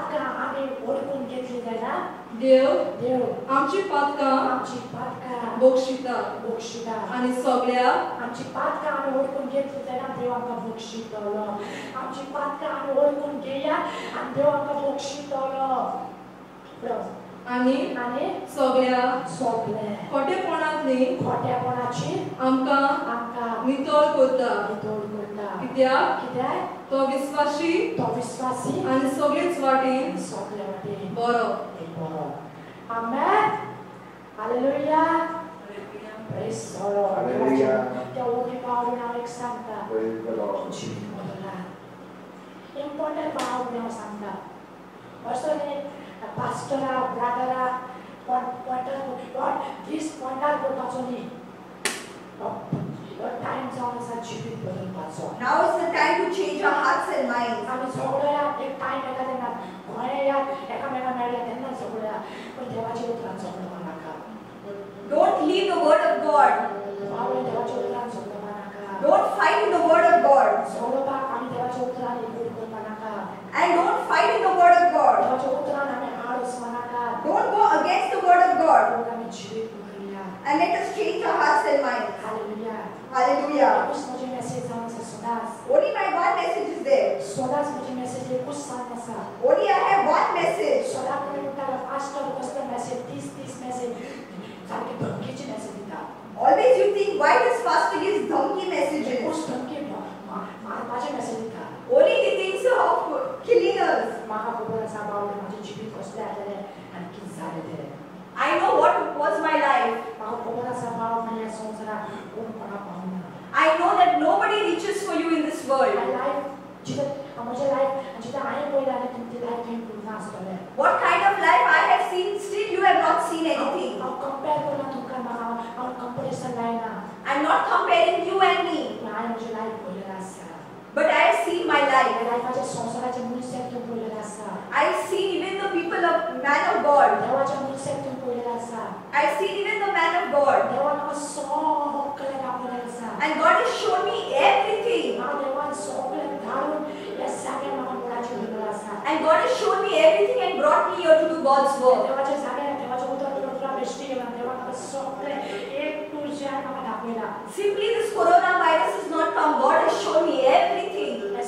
देव आमची पातका बक्षिता आणि सगळ्या आमची पातका आम्ही ओळखून घेतली जाल्यार देव आमकां बक्षितलो आमची पातका आम्ही ओळखून घेया आणि देव आमकां बक्षितलो आणि सगळ्या खोटेपणांतली खोट्यापणाची आमकां नितळ करता कित्याक तो विश्वासी आणि सगळेच वाटेन बरो amen hallelujah praise the Lord त्या ओके पावलं नाव एक सांगता जीवित बदलला इम्पॉर्टंट भाव नाव सांगता असं pastora, bradera, what this pointer करपाचो न्ही टाइम जावन आसा जीवित बदलपाचो Now is the time to change our hearts and minds. आमी सगळ्या एक टाइम येता तेन्ना गोंया एकामेका मेळ्या तेन्ना सगळ्या पण देवाचे उतरान झगडपाक नाका Don't leave the word of God. भावले देवाचे उतरान झगडपाक नाका Don't fight in the word of God. झगडपाक आमी देवाचे उतरान इग्नोर करपाक नाका And don't fight in the word of God. देवाचे उतरान आमी आळस मानाका Don't go against the word of God. आमी जीवित बदलया And let us change our hearts and minds. Hallelujah Hallelujah. एकूच म्हजी मेसेज जावन आसा सदांच Only my one message is there. सदांच म्हजी मेसेज एकूच सांग आसा Only I have one message. सदांच तुमी म्हणटा पास्टर कसलो मेसेज तीस मेसेज सारकी धमकीची मेसेज दिता Always you think, why does pastor gives donkey messages? एकूच धमकी मारपाचे मेसेज दिता Only he thinks of killing us. म्हाका खबर आसा बावले म्हजें जिवीत कसलें जालें आनी कितें जालें तें I know what was my life. म्हाका खबर आसा बाव म्हज्या संवसाराक कोण कोणाक पावना I know that nobody reaches for you in this world. My life म्हजें लायफ जितें हांवें पळयलां आनी तुमचें लायफ थंय उरना आसतलें What kind of life I have seen, still you have not seen anything. हांव कंपेर करना तुमकां म्हाका हांव कंपिटिशन लायना I'm not comparing you and me, हांवें म्हजें लायफ पळयलेलें आसा but I have seen my life. लायफाच्या संवसाराच्या मनशाक तूं पळयलेलें आसा I have seen even the people of man of God. देवाच्या मनशाक तूं पळयलेलें आसा I have seen even the man of God. देवान म्हाका सगळें दाखयलेलें आसा And God has shown me everything. हांव देवान सगळें धाडून ह्या जाग्यार म्हाका मुळाचेर दवरलेलो आसा And God has shown me everything and brought me here to do God's work. देवाच्या जाग्यार देवाच्या उतरां बेश्टी गेला देवान म्हाका सगळें एक टू झेड म्हाका दाखयला Simply this coronavirus has not come. God has shown me everything. हें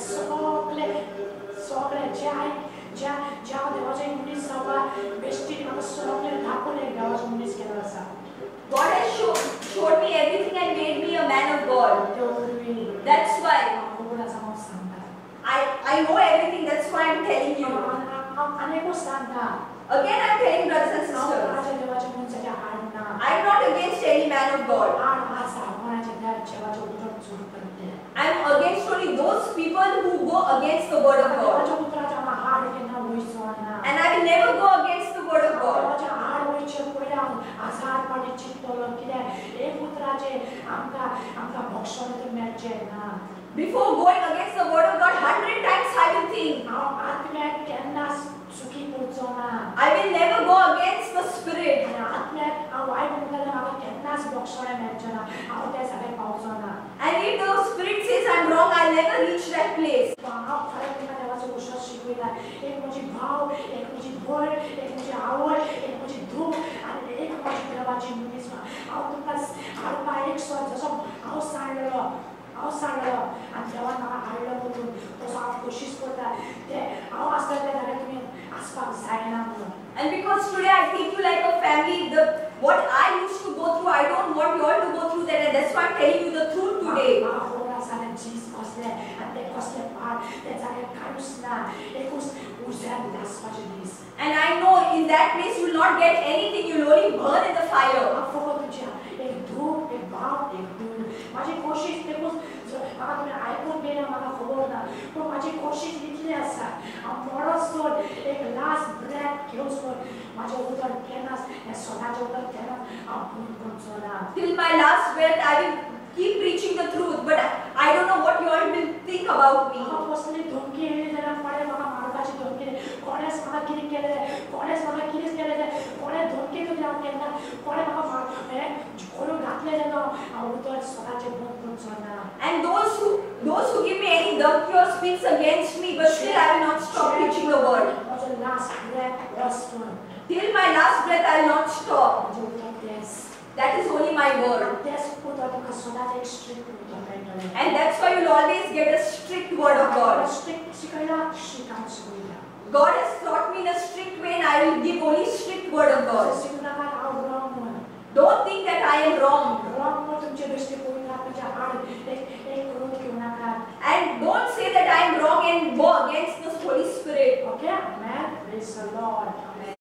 सगळें ज्या देवाचें मनीस जावपा बेश्टी म्हाका सगळें दाखोवन एक देवाचो मनीस केलो आसा God has showed me everything and made me a man of God. That's why खबर आसा हांव सांगता I know everything. That's why I'm telling you. हांव आनीकूच सांगता Again, I'm telling brothers and हांव sisters. कोणाच्या देवाच्या मनशाच्या हाड ना I'm not against any man of God. हाड आसा कोणाच्या देवाच्या उतरां चूक करते I'm against only those people who go against the word of God. देवाच्या उतराच्या हांव हाड केन्ना वयचो ना And I will never go against the word of God. देवाच्या हाड वयचे पयलीं आजार पाणी चिंतलो कित्याक एक उतराचे आमकां भक्षण मेळचें ना Before going against the word of God, 100 times I will think. हांव आत्म्याक केन्नाच चुकी करचो ना I will never go against the Spirit. आनी आत्म्याक हांव वायट म्हणटालें म्हाका केन्नाच भक्षण मेळचें ना हांव त्या जाग्यार पावचो ना And if the Spirit says I'm wrong, I'll never reach that place. हांव खरें तुमकां देवाचो विश्वास शिकयला एक म्हजी भाव एक म्हजी भयण एक म्हजी आवय एक म्हजी धूव आनी एक म्हजी देवाची मनीस हांव तुमकां हाडपा एक सो जसो हांव सांडलो आनी देवान म्हाका हाडलो म्हणून 아스방 사이나무. And because today I think you like a family, what I used to go through, I don't want you all to go through that, and that's why I'm telling you the truth today. 마호라 사는 지스 코스네 안데 코스네 파 대자게 카루스나 에쿠스 우산 나스파지니스. And I know in that place you will not get anything, you will only burn in the fire. 아포고 두지야 에 두, 에 마우, 에 두. 마치 코시스 테고스 아까 보면 아이폰 베나 마가 고보나 또 마치 코시스 리틀레사 아 모로스톤 에 라스 브레드 기로스톤 마치 우던 테나스 에 소나조 우던 테나 아 분분소나. Till my last breath I will keep preaching the truth, but I don't know what you all will think about me. 아까 버스니 돈기 되는 말에 마가 마르가지 돈기 거래스 마가 기리게래 거래스 마가 기리게래 거래 돈기 그냥 된다 거래 마가 마에 고를 갖게 되는 아 우던 소나조 분분소나. And those who give me any dirty or speaks against me, but still I will not stop preaching the word. Till my last breath I will not stop. That is only my word. And that's why you will always get a strict word of God. God has taught me in a strict way, and I will give only strict word of God. Don't think that I am wrong.